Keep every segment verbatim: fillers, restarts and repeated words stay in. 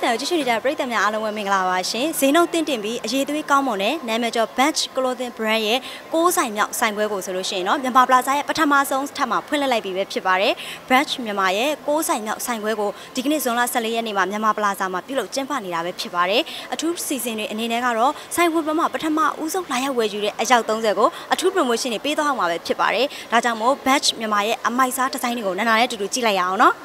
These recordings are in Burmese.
Channel 继续在 Break 的阿龙文明啦哇先，谁能定定比？而对高门呢，那么叫 Bench Clothing Brand 嘅高晒苗晒鬼個 solution 咯，မြန်မာပလာဇာရဲ့ပထမဆုံးထပ်မှာဖွင့်လှစ်လိုက်ပြီပဲဖြစ်ပါတယ် Branch မြန်မာရဲ့高晒苗晒鬼ကိုဒီကနေ့ဇွန်လ十四ရက်နေ့မှာမြန်မာပလာဇာမှာပြုလုပ်ကျင်းပနေတာပဲဖြစ်ပါတယ်အထူးစီစဉ်တွေအနေနဲ့ကတော့ဆိုင်ခွင့်ဘက်မှာပထမဦးဆုံးလာရောက်ဝယ်ယူတဲ့အယောက်သုံးဆယ်ကိုအထူး promotion တွေပေးသွားအောင်မှာပဲဖြစ်ပါတယ်ဒါကြောင့်မို့ Batch မြန်မာရဲ့အမိုက်စားဒီဇိုင်းတွေကိုနာနာနဲ့အတူတူကြည့်လိုက်ရအောင်နော်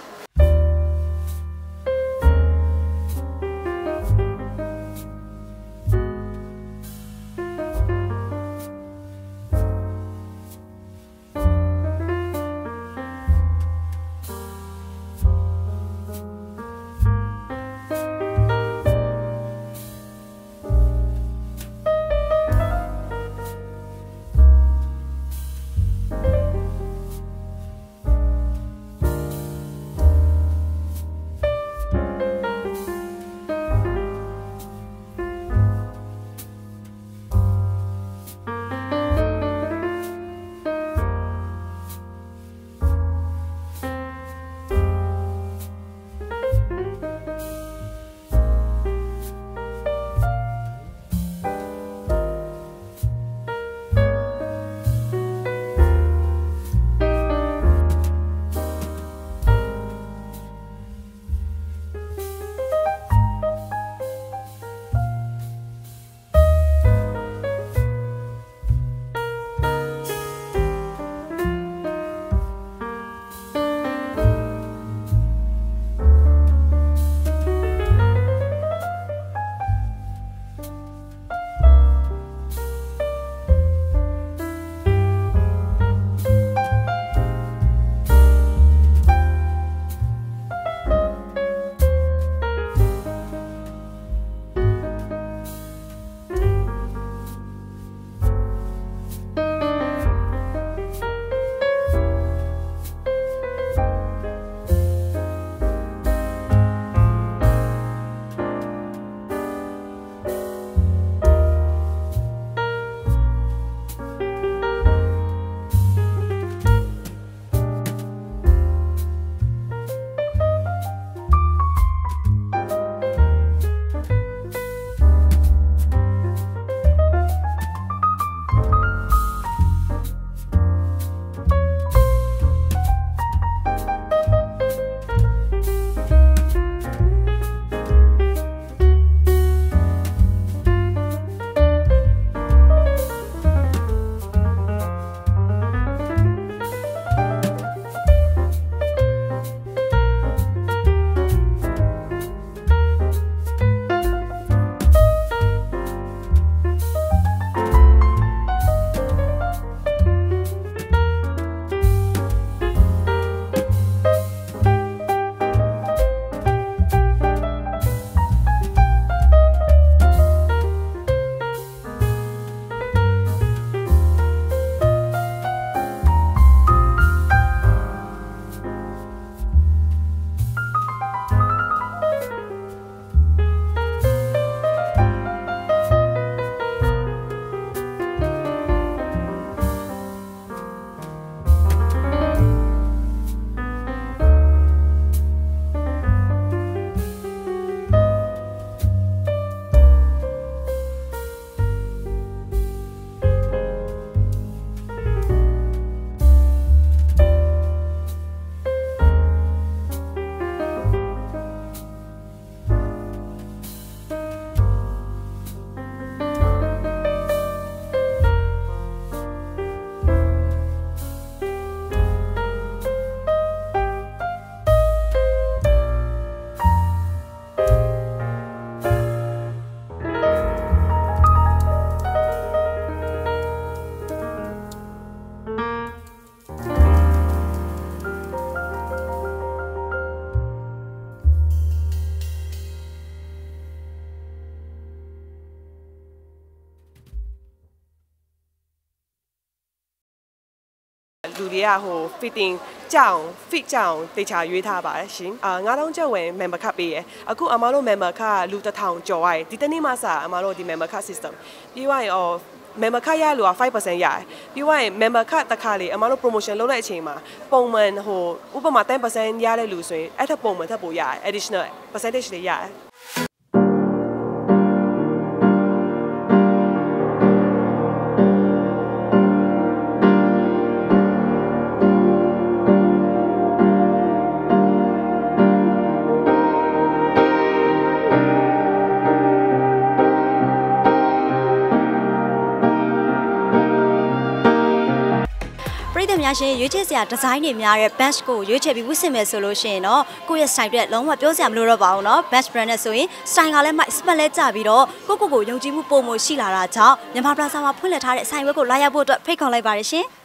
လူတွေကဟို fitting ကြောင် fit ကြောင်တေချာရွေးထားပါတယ်ရှင်အာငါးတောင်းကျော်ဝင် member card ပေးရအခုအမတို့ member card လူတစ်ထောင်ကျော်သွားတယ်ဒီတနေ့မှစအမတို့ဒီ member card system ပြီးသွားရင်အော် member card ရလို့ကfive percent ရတယ်ပြီးသွားရင် member card တစ်ခါလေအမတို့ promotion လုပ်တဲ့အချိန်မှာပုံမှန်ဟိုဥပမာten percent ရတဲ့လူဆိုရင်အဲ့ထက်ပုံမှန်ထပ်ပို့ရတယ် additional percentage တွေရတယ်များရှင်ရွေးချယ်စရာဒီဇိုင်းတွေများတဲ့ badge ကိုရွေးချယ်ပြီးဝတ်ဆင်မယ်ဆိုလို့ရှိရင်တော့ကိုယ့်ရဲ့ style တွေလုံးဝပြောစရာမလိုတော့ပါဘူးเนาะ badge brand နဲ့ဆိုရင် style ကလည်းမိုက် spec လဲကြပြီးတော့ကိုကိုကိုယုံကြည်မှုပုံမှုရှိလာတာကြောင့်မြန်မာပလာဇာမှာဖွင့်လှစ်ထားတဲ့ဆိုင်ဝဲကိုလာရောက်ဖို့အတွက်ဖိတ်ခေါ်လိုက်ပါတယ်ရှင်